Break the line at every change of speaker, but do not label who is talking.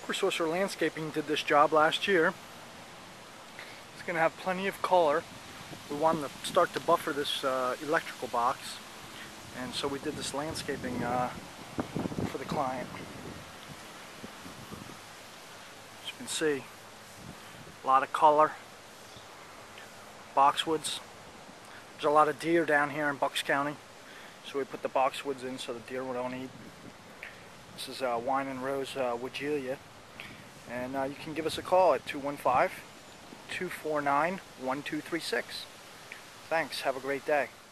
Aquasourcer Landscaping did this job last year. It's going to have plenty of color. We wanted to start to buffer this electrical box, and so we did this landscaping for the client. As you can see, a lot of color, boxwoods. There's a lot of deer down here in Bucks County, so we put the boxwoods in so the deer don't eat. This is Wine and Rose Woodgelia, and you can give us a call at 215-249-1236. Thanks, have a great day.